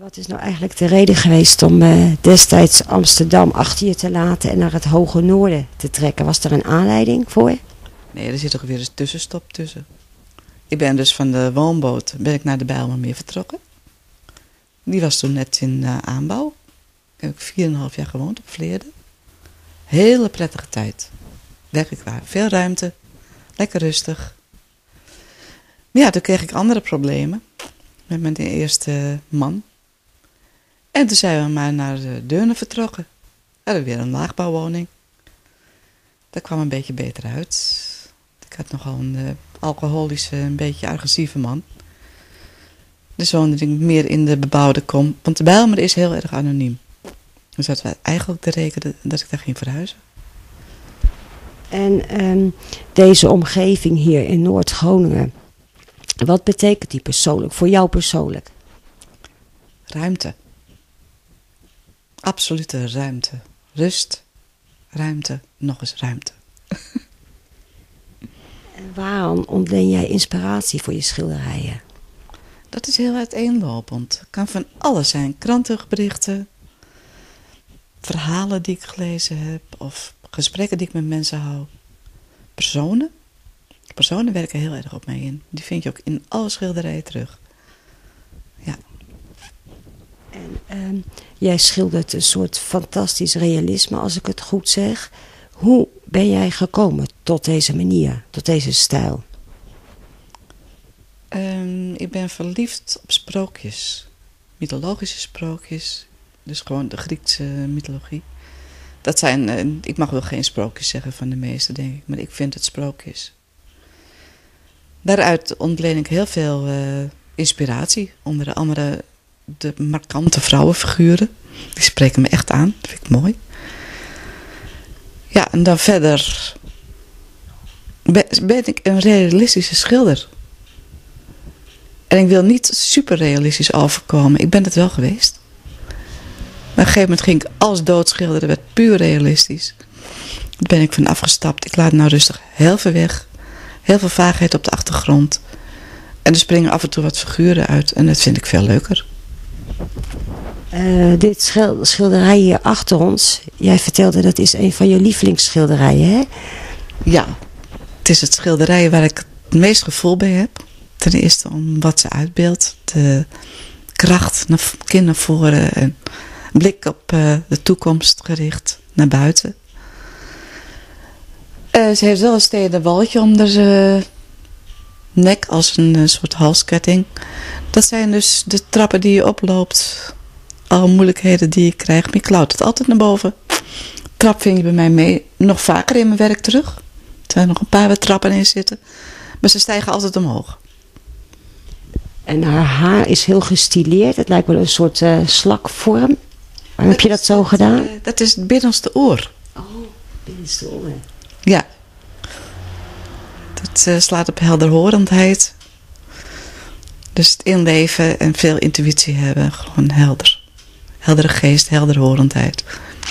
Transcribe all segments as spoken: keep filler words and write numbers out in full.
wat is nou eigenlijk de reden geweest om uh, destijds Amsterdam achter je te laten en naar het hoge noorden te trekken? Was er een aanleiding voor? Nee, er zit toch weer een tussenstop tussen. Ik ben dus van de woonboot ben ik naar de Bijlmermeer vertrokken. Die was toen net in uh, aanbouw. Heb ik vier en een half jaar gewoond op Vleerden. Hele prettige tijd. Werkelijk waar. Veel ruimte. Lekker rustig. Maar ja, toen kreeg ik andere problemen. Met mijn eerste man. En toen zijn we maar naar Deurne vertrokken. We hadden weer een laagbouwwoning. Dat kwam een beetje beter uit. Ik had nogal een uh, alcoholische, een beetje agressieve man. Dus woonde ik meer in de bebouwde kom. Want de Bijlmer is heel erg anoniem. Dus dat was eigenlijk de reden dat ik daar ging verhuizen. En um, deze omgeving hier in Noord-Groningen, wat betekent die persoonlijk, voor jou persoonlijk? Ruimte. Absolute ruimte. Rust, ruimte, nog eens ruimte. En waarom ontleen jij inspiratie voor je schilderijen? Dat is heel uiteenlopend. Het kan van alles zijn. Krantenberichten, verhalen die ik gelezen heb of gesprekken die ik met mensen hou. Personen. Personen werken heel erg op mij in. Die vind je ook in alle schilderijen terug. Ja. En um, jij schildert een soort fantastisch realisme, als ik het goed zeg. Hoe ben jij gekomen tot deze manier, tot deze stijl? Um, ik ben verliefd op sprookjes. Mythologische sprookjes. Dus gewoon de Griekse mythologie. Dat zijn, uh, ik mag wel geen sprookjes zeggen van de meeste, denk ik. Maar ik vind het sprookjes. Daaruit ontleen ik heel veel uh, inspiratie. Onder andere de markante vrouwenfiguren. Die spreken me echt aan. Dat vind ik mooi. Ja, en dan verder ben, ben ik een realistische schilder. En ik wil niet super realistisch overkomen. Ik ben het wel geweest. Maar op een gegeven moment ging ik alles doodschilderen. Het werd puur realistisch. Daar ben ik van afgestapt. Ik laat nou rustig heel veel weg. Heel veel vaagheid op de achtergrond. En er springen af en toe wat figuren uit. En dat vind ik veel leuker. Uh, dit schil- schilderij hier achter ons. Jij vertelde dat is een van je lievelingsschilderijen, hè? Ja. Het is het schilderij waar ik het meest gevoel bij heb. Ten eerste om wat ze uitbeeldt. De kracht naar kind naar voren. En blik op uh, de toekomst gericht naar buiten. Uh, ze heeft wel een stenen waltje om de nek als een uh, soort halsketting. Dat zijn dus de trappen die je oploopt. Alle moeilijkheden die je krijgt. Maar je klauwt het altijd naar boven. Trap vind je bij mij mee nog vaker in mijn werk terug. Er zijn nog een paar waar trappen in zitten. Maar ze stijgen altijd omhoog. En haar haar is heel gestileerd. Het lijkt wel een soort uh, slakvorm. Waarom heb je dat zo gedaan? Uh, dat is het binnenste oor. Oh, binnenste oor. Ja. Dat uh, slaat op helderhorendheid. Dus het inleven en veel intuïtie hebben. Gewoon helder. Heldere geest, helderhorendheid.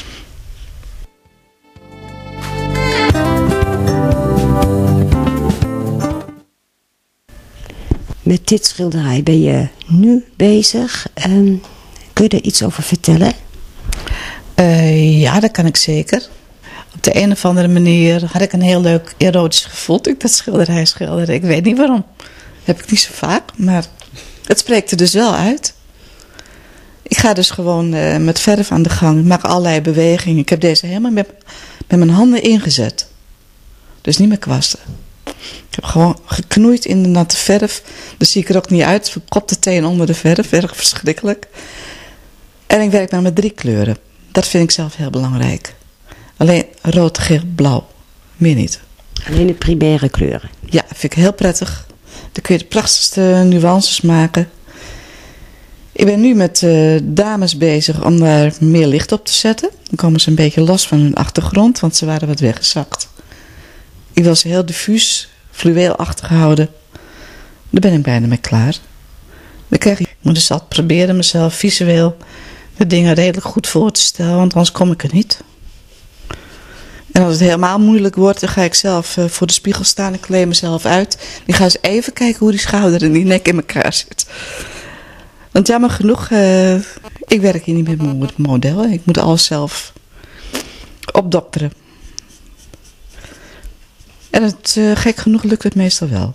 Met dit schilderij ben je nu bezig. Um, kun je er iets over vertellen? Uh, ja, dat kan ik zeker. Op de een of andere manier had ik een heel leuk erotisch gevoel toen ik dat schilderij schilderde. Ik weet niet waarom. Dat heb ik niet zo vaak, maar het spreekt er dus wel uit. Ik ga dus gewoon uh, met verf aan de gang. Ik maak allerlei bewegingen. Ik heb deze helemaal met, met mijn handen ingezet. Dus niet met kwasten. Ik heb gewoon geknoeid in de natte verf. Dus zie ik er ook niet uit. Verkopte teen onder de verf. Erg verschrikkelijk. En ik werk nou met drie kleuren. Dat vind ik zelf heel belangrijk. Alleen rood, geel, blauw. Meer niet. Alleen de primaire kleuren? Ja, vind ik heel prettig. Dan kun je de prachtigste nuances maken. Ik ben nu met uh, dames bezig om daar meer licht op te zetten. Dan komen ze een beetje los van hun achtergrond, want ze waren wat weggezakt. Ik wil ze heel diffuus, fluweelachtig houden. Daar ben ik bijna mee klaar. Dan krijg ik, ik moet dus altijd proberen mezelf visueel de dingen redelijk goed voor te stellen, want anders kom ik er niet. En als het helemaal moeilijk wordt, dan ga ik zelf uh, voor de spiegel staan. Ik kleed mezelf uit. Ik ga eens even kijken hoe die schouder en die nek in elkaar zit. Want jammer genoeg, uh, ik werk hier niet met modellen. Ik moet alles zelf opdokteren. En het, uh, gek genoeg lukt het meestal wel.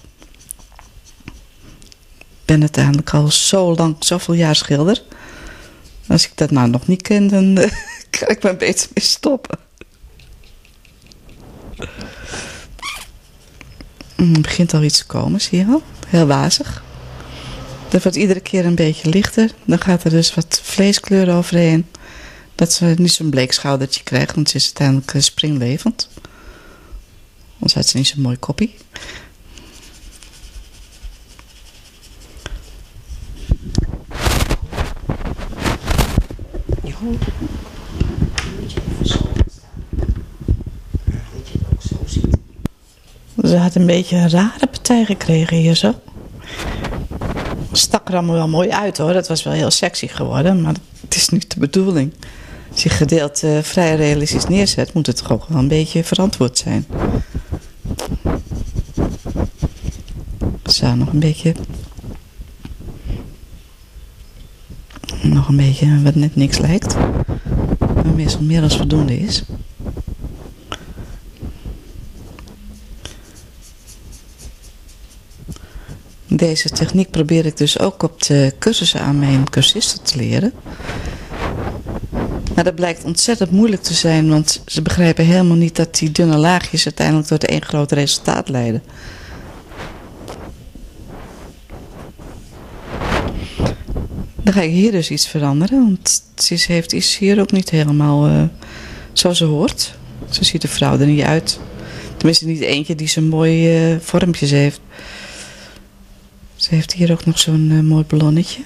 Ik ben uiteindelijk al zo lang, zoveel jaar schilder. Als ik dat nou nog niet ken, dan uh, kan ik maar beter mee stoppen. Het begint al iets te komen, zie je wel? Heel wazig. Dat wordt iedere keer een beetje lichter. Dan gaat er dus wat vleeskleur overheen. Dat ze niet zo'n bleek schoudertje krijgt, want ze is uiteindelijk springlevend. Anders had ze niet zo'n mooi koppie. Je moet je even zo staan. Dat je het ook zo ziet. Ze had een beetje een rare partij gekregen hier zo. Stak er allemaal wel mooi uit hoor. Dat was wel heel sexy geworden. Maar het is niet de bedoeling. Als je gedeelte uh, vrij realistisch neerzet, moet het toch ook wel een beetje verantwoord zijn. Zo, nog een beetje. Nog een beetje wat net niks lijkt. Maar meestal meer dan voldoende is. Deze techniek probeer ik dus ook op de cursussen aan mijn cursisten te leren. Maar dat blijkt ontzettend moeilijk te zijn, want ze begrijpen helemaal niet dat die dunne laagjes uiteindelijk tot één groot resultaat leiden. Dan ga ik hier dus iets veranderen, want ze heeft iets hier ook niet helemaal uh, zoals ze hoort. Zo ziet de vrouw er niet uit. Tenminste niet eentje die zo'n mooie uh, vormpjes heeft. Ze heeft hier ook nog zo'n uh, mooi ballonnetje.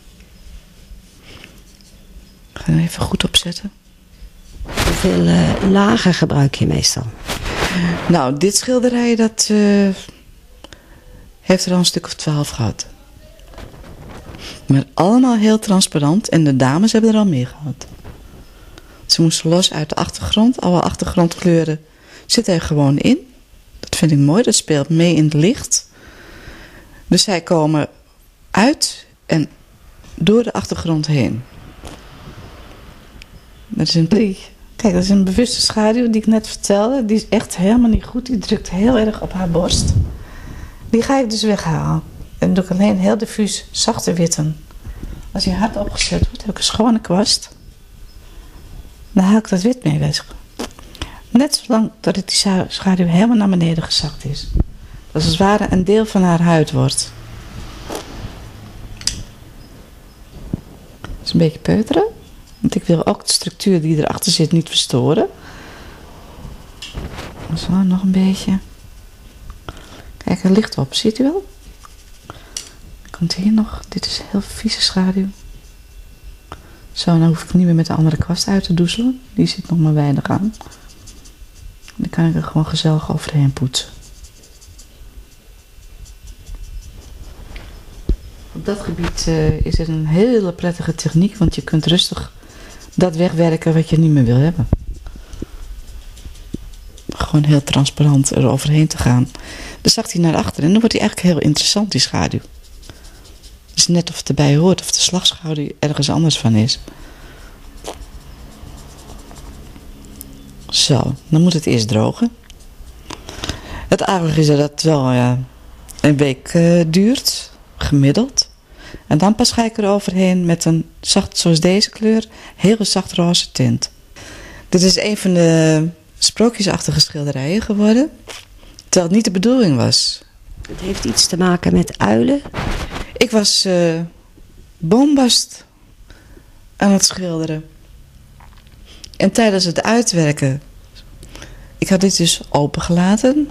Ik ga hem even goed opzetten. Hoeveel uh, lagen gebruik je meestal? Nou, dit schilderij dat uh, heeft er al een stuk of twaalf gehad. Maar allemaal heel transparant en de dames hebben er al meer gehad. Ze moesten los uit de achtergrond. Alle achtergrondkleuren zitten er gewoon in. Dat vind ik mooi, dat speelt mee in het licht. Dus zij komen uit en door de achtergrond heen. Dat is een drie. Kijk, dat is een bewuste schaduw die ik net vertelde. Die is echt helemaal niet goed. Die drukt heel erg op haar borst. Die ga ik dus weghalen. En dan doe ik alleen heel diffuus zachte witten. Als hij hard opgezet wordt, heb ik een schone kwast. Dan haal ik dat wit mee weg. Net zolang dat het die schaduw helemaal naar beneden gezakt is. Dat als het ware een deel van haar huid wordt. Dat is een beetje peuteren. Want ik wil ook de structuur die erachter zit niet verstoren. Zo, nog een beetje. Kijk, er licht op. Ziet u wel? Komt hier nog. Dit is een heel vieze schaduw. Zo, dan hoef ik niet meer met de andere kwast uit te doezelen. Die zit nog maar weinig aan. Dan kan ik er gewoon gezellig overheen poetsen. Op dat gebied uh, is het een hele prettige techniek, want je kunt rustig dat wegwerken wat je niet meer wil hebben. Gewoon heel transparant er overheen te gaan. Dan zakt hij naar achteren en dan wordt hij eigenlijk heel interessant, die schaduw. Het is net of het erbij hoort of de slagschaduw ergens anders van is. Zo, dan moet het eerst drogen. Het aardige is dat het wel ja, een week uh, duurt, gemiddeld. En dan pas ga ik er overheen met een zacht, zoals deze kleur, heel zacht roze tint. Dit is een van de sprookjesachtige schilderijen geworden, terwijl het niet de bedoeling was. Het heeft iets te maken met uilen. Ik was uh, boombast aan het schilderen. En tijdens het uitwerken, ik had dit dus opengelaten,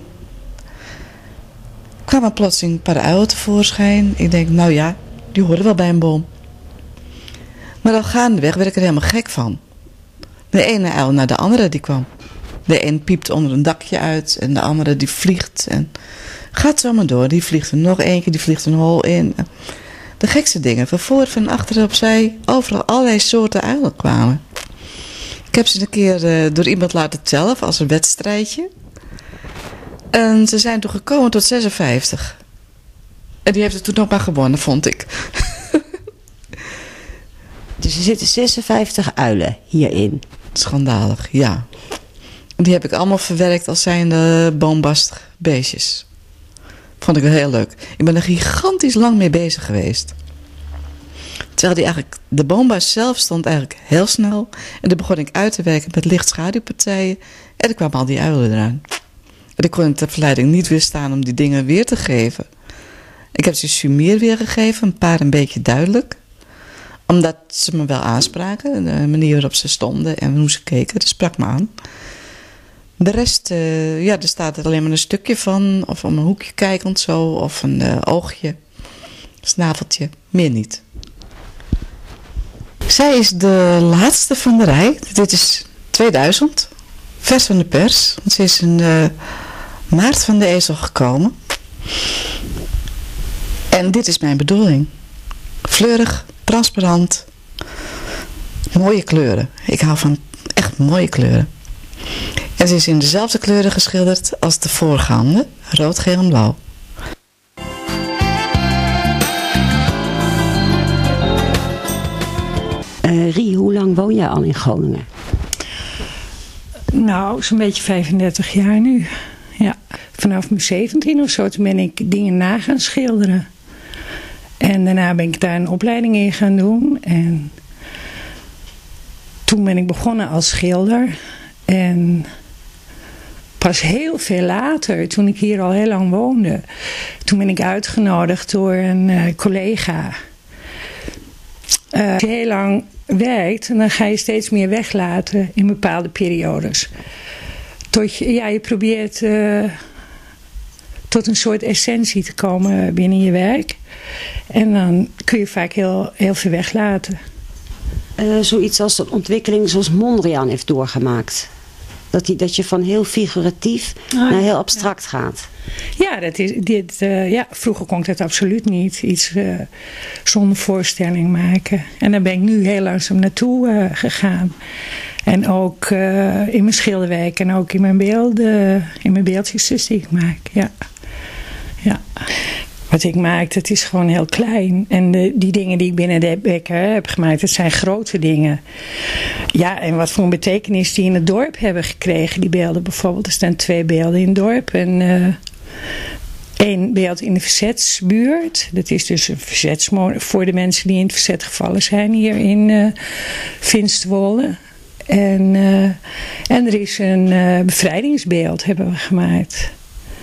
kwamen plotseling een paar uilen tevoorschijn. Ik denk, nou ja, die horen wel bij een boom. Maar al gaandeweg werd ik er helemaal gek van. De ene uil naar de andere die kwam. De een piept onder een dakje uit en de andere die vliegt. En gaat zo maar door. Die vliegt er nog eentje, die vliegt een hol in. De gekste dingen. Van voor, van achter, opzij. Overal allerlei soorten uilen kwamen. Ik heb ze een keer uh, door iemand laten tellen als een wedstrijdje. En ze zijn toen gekomen tot zesenvijftig. En die heeft het toen nog maar gewonnen, vond ik. Dus er zitten zesenvijftig uilen hierin. Schandalig, ja. Die heb ik allemaal verwerkt als zijnde boombastige beestjes. Vond ik wel heel leuk. Ik ben er gigantisch lang mee bezig geweest. Terwijl die eigenlijk, de boombas zelf stond eigenlijk heel snel. En dan begon ik uit te werken met lichtschaduwpartijen. En dan kwamen al die uilen eraan. En ik kon het de verleiding niet weerstaan om die dingen weer te geven. Ik heb ze sumier weer gegeven, een paar een beetje duidelijk. Omdat ze me wel aanspraken. De manier waarop ze stonden en hoe ze keken, dat sprak me aan. De rest, uh, ja, er staat er alleen maar een stukje van. Of om een hoekje kijkend zo. Of een uh, oogje. Snaveltje. Meer niet. Zij is de laatste van de rij. Dit is tweeduizend. Vers van de pers. Want ze is in uh, maart van de ezel gekomen. En dit is mijn bedoeling. Fleurig, transparant. Mooie kleuren. Ik hou van echt mooie kleuren. En ze is in dezelfde kleuren geschilderd als de voorgaande. Rood, geel en blauw. Uh, Rie, hoe lang woon jij al in Groningen? Nou, zo'n beetje vijfendertig jaar nu. Ja. Vanaf mijn zeventien of zo, toen ben ik dingen na gaan schilderen. En daarna ben ik daar een opleiding in gaan doen. En toen ben ik begonnen als schilder. En pas heel veel later, toen ik hier al heel lang woonde, toen ben ik uitgenodigd door een uh, collega. Uh, als je heel lang werkt, dan ga je steeds meer weglaten in bepaalde periodes. Tot je, ja, je probeert uh, tot een soort essentie te komen binnen je werk. En dan kun je vaak heel, heel veel weglaten. Uh, zoiets als een ontwikkeling zoals Mondriaan heeft doorgemaakt. Dat, die, dat je van heel figuratief ah, naar heel abstract ja. gaat. Ja, dat is, dit, uh, ja, vroeger kon ik dat absoluut niet. Iets uh, zonder voorstelling maken. En daar ben ik nu heel langzaam naartoe uh, gegaan. En ook uh, in mijn schilderwerk en ook in mijn beelden, in mijn beeldjes dus die ik maak. Ja. Ja. Wat ik maak, dat is gewoon heel klein. En de, die dingen die ik binnen de Bekker heb gemaakt, dat zijn grote dingen. Ja, en wat voor een betekenis die in het dorp hebben gekregen, die beelden bijvoorbeeld. Er staan twee beelden in het dorp. En uh, één beeld in de verzetsbuurt. Dat is dus een verzetsmonument voor de mensen die in het verzet gevallen zijn hier in uh, Finsterwolde. En, uh, en er is een uh, bevrijdingsbeeld hebben we gemaakt.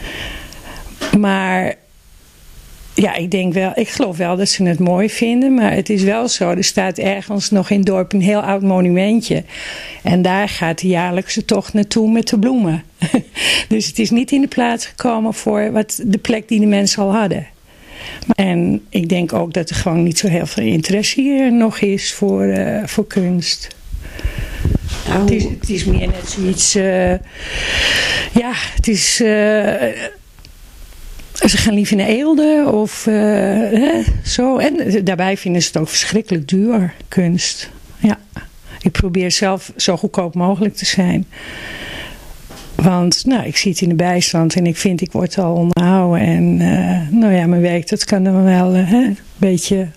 Maar ja, ik denk wel, ik geloof wel dat ze het mooi vinden, maar het is wel zo, er staat ergens nog in het dorp een heel oud monumentje. En daar gaat de jaarlijkse tocht naartoe met de bloemen. Dus het is niet in de plaats gekomen voor wat de plek die de mensen al hadden. En ik denk ook dat er gewoon niet zo heel veel interesse hier nog is voor, uh, voor kunst. Oh. Het, is, het is meer net zoiets, uh, ja, het is... Uh, Ze gaan liever naar Eelde of uh, hè, zo. En daarbij vinden ze het ook verschrikkelijk duur, kunst. Ja. Ik probeer zelf zo goedkoop mogelijk te zijn. Want nou, ik zit in de bijstand en ik vind ik word al onderhouden. En uh, nou ja, mijn werk dat kan dan wel uh, hè, een beetje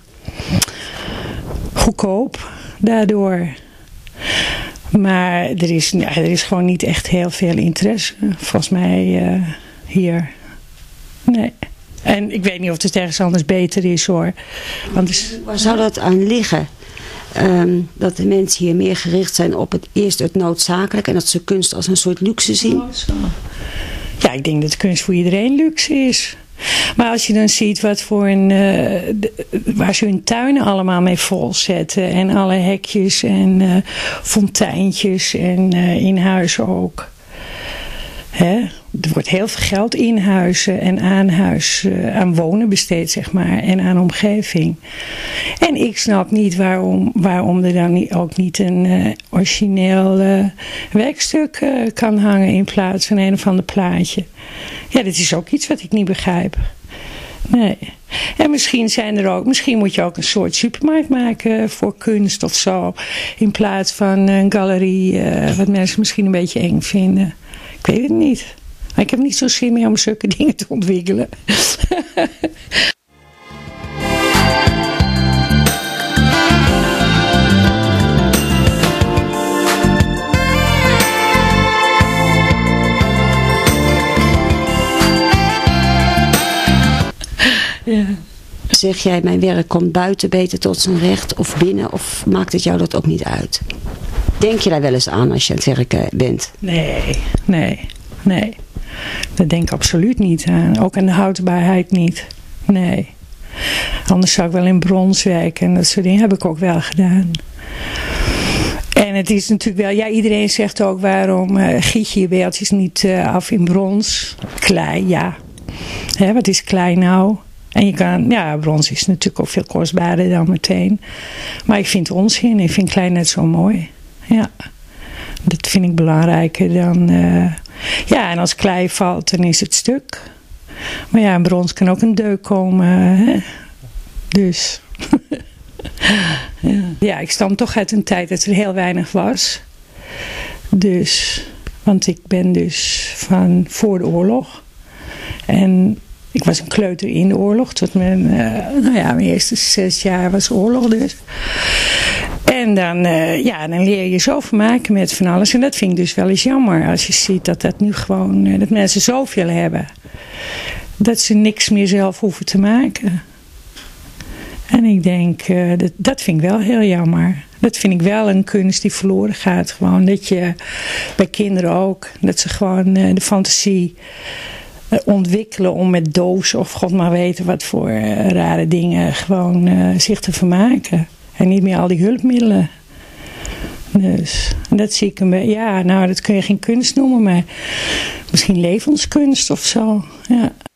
goedkoop daardoor. Maar er is, ja, er is gewoon niet echt heel veel interesse volgens mij uh, hier. Nee. En ik weet niet of het ergens anders beter is hoor. Want dus, waar zou dat aan liggen? Um, dat de mensen hier meer gericht zijn op het eerst het noodzakelijk en dat ze kunst als een soort luxe zien? Oh, zo. Ja, ik denk dat kunst voor iedereen luxe is. Maar als je dan ziet wat voor een, uh, de, waar ze hun tuinen allemaal mee volzetten en alle hekjes en uh, fonteintjes en uh, in huis ook. Hè? Er wordt heel veel geld in huizen en aan huis, uh, aan wonen besteed, zeg maar, en aan omgeving. En ik snap niet waarom, waarom er dan niet, ook niet een uh, origineel uh, werkstuk uh, kan hangen in plaats van een of ander plaatje. Ja, dat is ook iets wat ik niet begrijp. Nee. En misschien zijn er ook, misschien moet je ook een soort supermarkt maken voor kunst of zo, in plaats van een galerie, uh, wat mensen misschien een beetje eng vinden. Ik weet het niet. Maar ik heb niet zo zin meer om zulke dingen te ontwikkelen. zeg jij, mijn werk komt buiten beter tot zijn recht of binnen, of maakt het jou dat ook niet uit? Denk je daar wel eens aan als je aan het werken bent? Nee, nee, nee. Daar denk ik absoluut niet aan. Ook aan de houdbaarheid niet. Nee. Anders zou ik wel in brons werken en dat soort dingen heb ik ook wel gedaan. En het is natuurlijk wel, ja, iedereen zegt ook waarom uh, giet je je beeldjes niet uh, af in brons. Klei, ja. Hè, wat is klei nou? En je kan, ja, brons is natuurlijk ook veel kostbaarder dan meteen. Maar ik vind onzin, ik vind klei net zo mooi. Ja, dat vind ik belangrijker dan, uh, ja, en als klei valt, dan is het stuk. Maar ja, in brons kan ook een deuk komen, hè? Dus... Ja. ja, ik stam toch uit een tijd dat er heel weinig was. Dus, want ik ben dus van voor de oorlog. En ik was een kleuter in de oorlog. Tot mijn, uh, nou ja, mijn eerste zes jaar was oorlog dus. En dan, uh, ja, dan leer je zoveel maken met van alles. En dat vind ik dus wel eens jammer. Als je ziet dat dat nu gewoon, uh, dat mensen zoveel hebben. Dat ze niks meer zelf hoeven te maken. En ik denk, uh, dat, dat vind ik wel heel jammer. Dat vind ik wel een kunst die verloren gaat. Gewoon dat je, bij kinderen ook, dat ze gewoon uh, de fantasie uh, ontwikkelen om met doos of god maar weten wat voor uh, rare dingen gewoon uh, zich te vermaken. En niet meer al die hulpmiddelen. Dus, en dat zie ik een beetje, ja, nou dat kun je geen kunst noemen, maar misschien levenskunst of zo, ja.